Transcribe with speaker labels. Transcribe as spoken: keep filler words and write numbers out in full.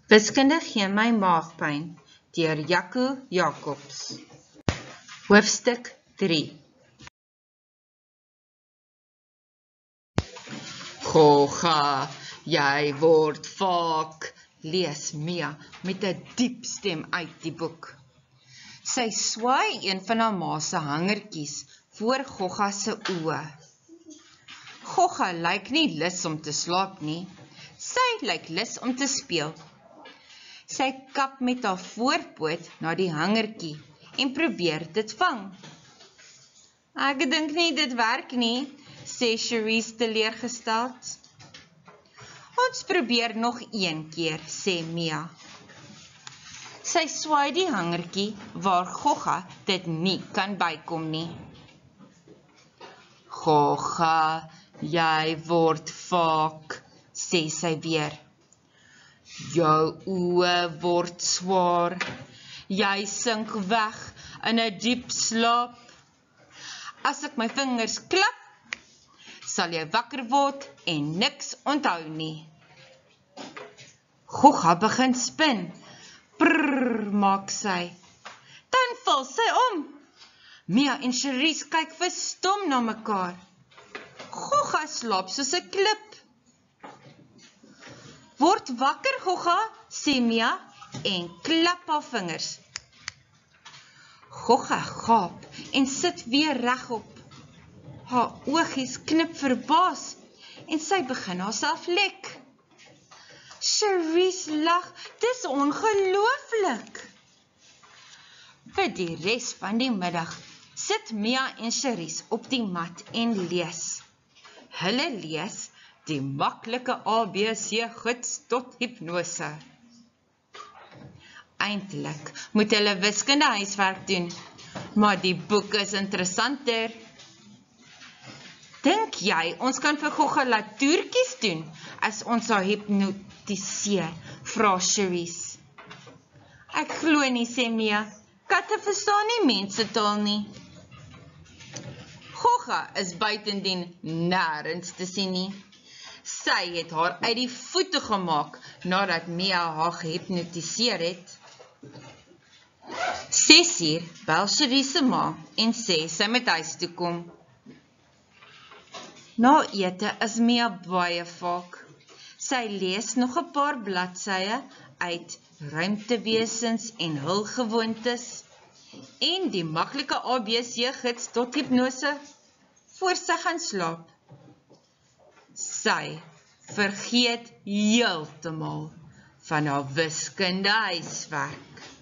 Speaker 1: Wiskunde gee my maagpyn deur Jaco Jacobs. Hoofstuk drie. Gogga, jy word vaak, lees Mia met 'n diep stem uit die boek. Sy swaai een van haar ma se hangertjies voor Gogga se oë. Gogga lyk nie lus om te slaap nie. Sy lyk lus om te speel. Sy kap met haar voorpoot na die hangertjie en probeer dit vang. Ek dink nie dit werk nie, sê Cherise teleurgesteld. Ons probeer nog een keer, sê Mia. Sy swaai die hangertjie waar Gogga dit nie kan bykom nie. Gogga, jy word vaak, sê sy weer. Jou oë word swaar, jy sink weg in 'n diep slaap. As ek my vingers klap, sal jy wakker word en niks onthou nie. Gogga begin spin. Prrr, maak sy. Dan val sy om. Mia en Cherise kyk verstom na mekaar. Gogga slaap soos 'n klip. Word wakker, Gogga, sê Mia en klap haar vingers. Gogga gaap en sit weer regop. Haar oogies knip verbaas en sy begin haarself lek. Cherise lag, dis ongelooflik. Vir die res van die middag sit Mia en Cherise op die mat en lees. Hulle lees die maklike A B C gids tot hipnose. Eintlik moet hulle wiskunde huiswerk doen, maar die boek is interessanter. Dink jy ons kan vir Gogga laat toertjies doen as ons haar hipnotiseer, vra Cherise. Ek glo nie, sê Mia. Katte verstaan nie mensetaal nie. Gogga is buitendien nêrens te sien nie. Sy het haar uit die voete gemaak nadat Mia haar gehipnotiseer het. Ses uur bel Cherise se ma en sê sy moet huis toe kom. Na ete is Mia baie vaak. Sy lees nog 'n paar bladsye uit Ruimtewesens en hul gewoontes en die maklike A B C gids tot hipnose voor sy gaan slaap. Sy vergeet heeltemal van haar wiskunde huiswerk.